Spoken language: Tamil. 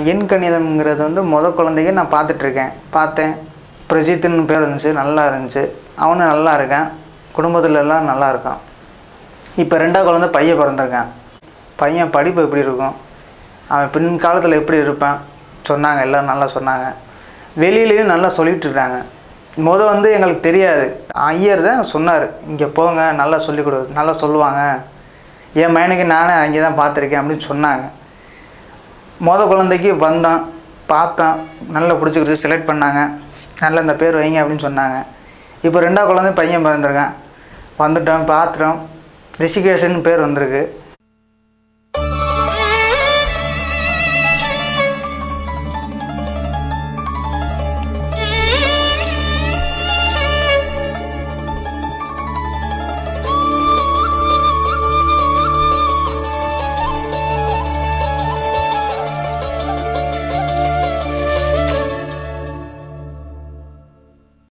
எண் கணிதம்ங்கிறது வந்து குழந்தைக்கு நான் பார்த்தேன். பிரஜித்துன்னு பேர் இருந்துச்சு, நல்லா இருந்துச்சு. அவனும் நல்லா இருக்கான், குடும்பத்தில் எல்லாம் நல்லா இருக்கான். இப்போ 2வது குழந்தை பையன் பிறந்திருக்கான். பையன் படிப்பு எப்படி இருக்கும், அவன் பின் காலத்தில் எப்படி இருப்பான் சொன்னாங்க, எல்லோரும் நல்லா சொன்னாங்க. வெளியிலையும் நல்லா சொல்லிகிட்டு இருக்காங்க. வந்து எங்களுக்கு தெரியாது, ஐயர் தான் சொன்னார், இங்கே போங்க நல்லா சொல்லிக் கொடு, நல்லா சொல்லுவாங்க, என் பையனுக்கு நானே அங்கே தான் பார்த்துருக்கேன் அப்படின்னு சொன்னாங்க. குழந்தைக்கு வந்தான், பார்த்தான், நல்லா பிடிச்சிக்கிட்டு செலக்ட் பண்ணாங்க, நல்லா இந்த பேர் வைங்க அப்படின்னு சொன்னாங்க. இப்போ 2வது குழந்தை பையன் பிறந்திருக்கான். வந்துட்டோம், பார்த்துட்டோம், ரிஷிகேஷன் பேர் வந்திருக்கு.